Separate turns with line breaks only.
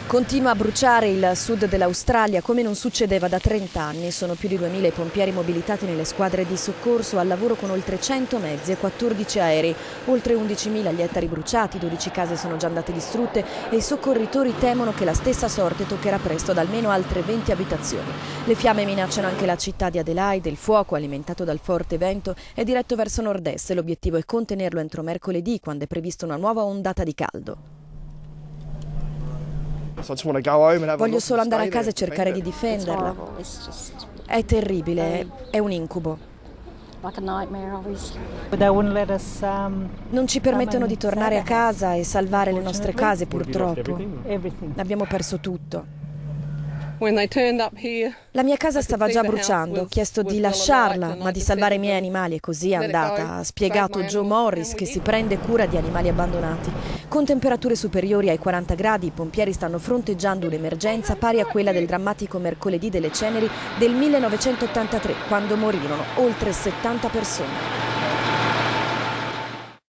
Continua a bruciare il sud dell'Australia come non succedeva da 30 anni. Sono più di 2000 i pompieri mobilitati nelle squadre di soccorso al lavoro con oltre 100 mezzi e 14 aerei. Oltre 11.000 gli ettari bruciati, 12 case sono già andate distrutte e i soccorritori temono che la stessa sorte toccherà presto ad almeno altre 20 abitazioni. Le fiamme minacciano anche la città di Adelaide. Il fuoco, alimentato dal forte vento, è diretto verso nord-est e l'obiettivo è contenerlo entro mercoledì, quando è prevista una nuova ondata di caldo. Voglio solo andare a casa e cercare di difenderla. È terribile, è un incubo. Non ci permettono di tornare a casa e salvare le nostre case, purtroppo. Abbiamo perso tutto. La mia casa stava già bruciando, ho chiesto di lasciarla, ma di salvare i miei animali, e così è andata, ha spiegato Joe Morris, che si prende cura di animali abbandonati. Con temperature superiori ai 40 gradi, i pompieri stanno fronteggiando un'emergenza pari a quella del drammatico mercoledì delle ceneri del 1983, quando morirono oltre 70 persone.